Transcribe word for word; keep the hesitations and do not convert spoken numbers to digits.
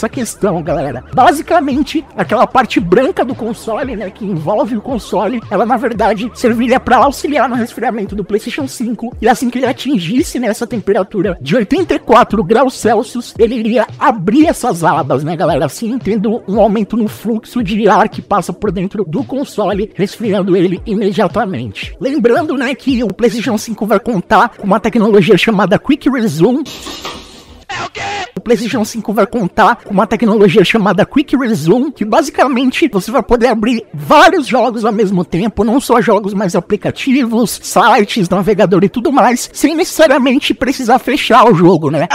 essa questão, galera. Basicamente, aquela parte branca do console, né, que envolve o console, ela na verdade serviria para auxiliar no resfriamento do PlayStation cinco, e assim que ele atingisse nessa temperatura de oitenta e quatro graus Celsius, ele iria abrir essas abas, né, galera, assim tendo um aumento no fluxo de ar que passa por dentro do console, resfriando ele imediatamente. Lembrando, né, que o PlayStation cinco vai contar com uma tecnologia chamada Quick Resume. É o quê? O PlayStation cinco vai contar com uma tecnologia chamada Quick Resume, que basicamente você vai poder abrir vários jogos ao mesmo tempo, não só jogos, mas aplicativos, sites, navegador e tudo mais, sem necessariamente precisar fechar o jogo, né?